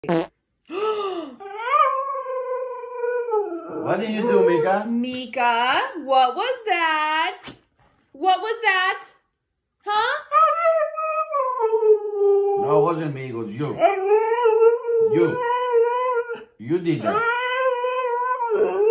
What did you do, Mika? Mika, what was that? What was that? Huh? No, it wasn't me. It was you. You did that.